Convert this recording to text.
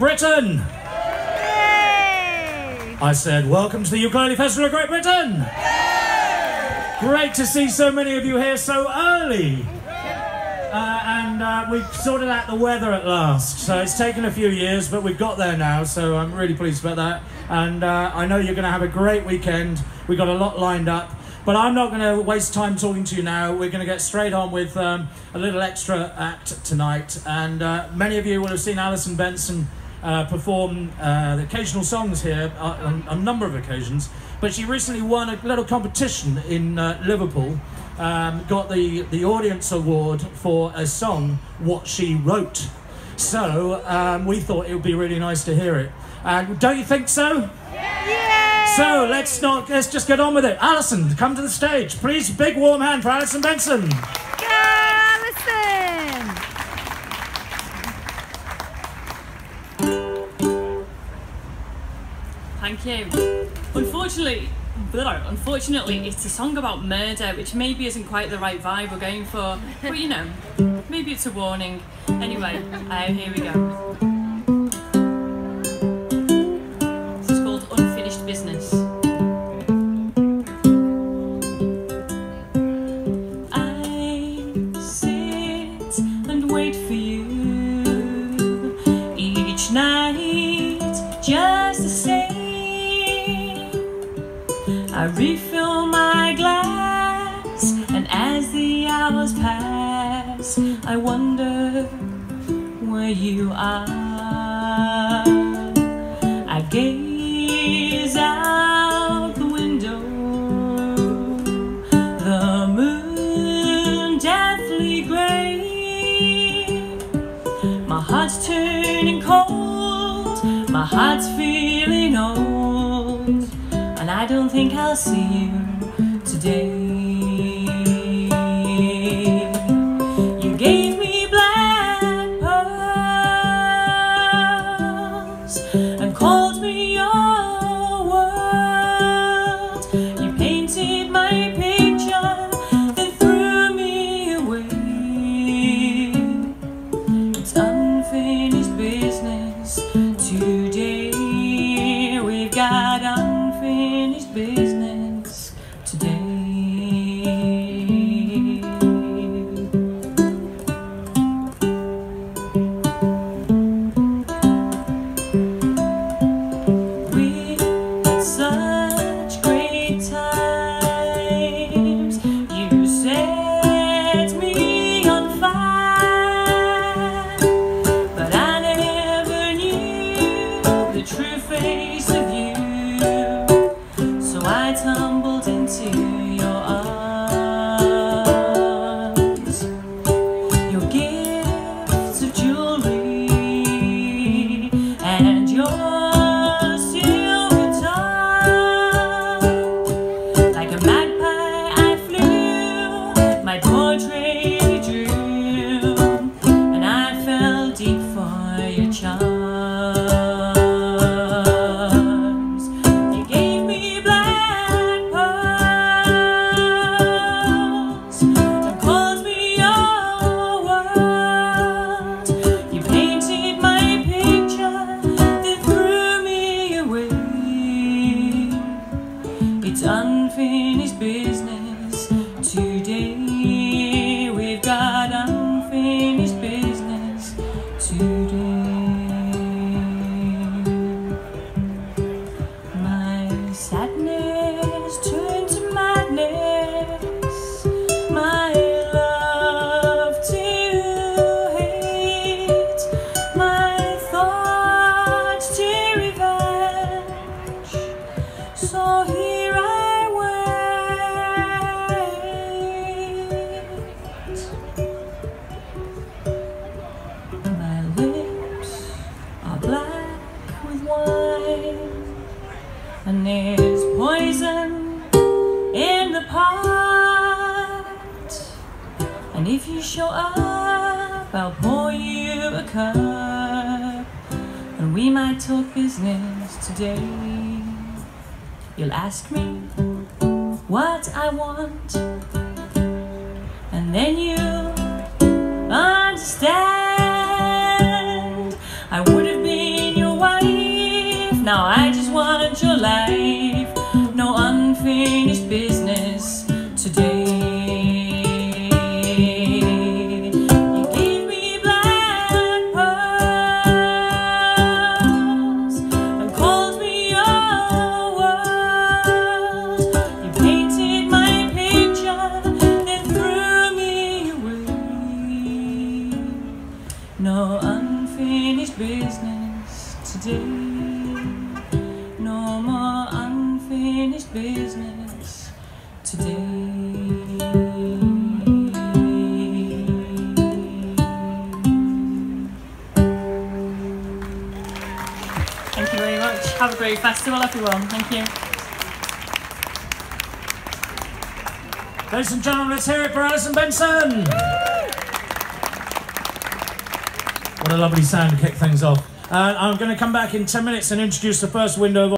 Britain. Yay! I said, welcome to the Ukulele Festival of Great Britain. Yay! Great to see so many of you here so early. And we've sorted out the weather at last. So it's taken a few years, but we've got there now. So I'm really pleased about that. And I know you're going to have a great weekend. We've got a lot lined up. But I'm not going to waste time talking to you now. We're going to get straight on with a little extra act tonight. And many of you will have seen Alison Benson perform the occasional songs here on a number of occasions. But she recently won a little competition in Liverpool. Got the audience award for a song, What She Wrote. So we thought it would be really nice to hear it. Don't you think so? Yeah! So let's just get on with it. Alison, come to the stage. Please, big warm hand for Alison Benson. Go, Alison! Thank you. Unfortunately, it's a song about murder, which maybe isn't quite the right vibe we're going for. But you know, maybe it's a warning. Anyway, here we go. Business. I sit and wait for you each night, just the same. I refill my glass, and as the hours pass, I wonder where you are. I gaze out the window, the moon deathly grey. My heart's turning cold, my heart's feeling old, and I don't think I'll see you today. You gave me black pearls and called me your world. You painted my picture, then threw me away. It's unfinished business today. We've got unfinished business today. Unfinished business today. We've got unfinished business today. My sadness turned to madness, my love to hate, my thoughts to revenge. So here I wait. My lips are black with wine, and there's poison in the pot. And if you show up, I'll pour you a cup, and we might talk business today. You'll ask me what I want, and then you'll understand. I would have been wife. Now I just want your life. No unfinished business today. You gave me black pearls and called me your world. You painted my picture, then threw me away. No unfinished business today. No more unfinished business today. Thank you very much. Have a great festival, everyone. Thank you. Ladies and gentlemen, let's hear it for Alison Benson. What a lovely sound to kick things off. I'm going to come back in 10 minutes and introduce the first window of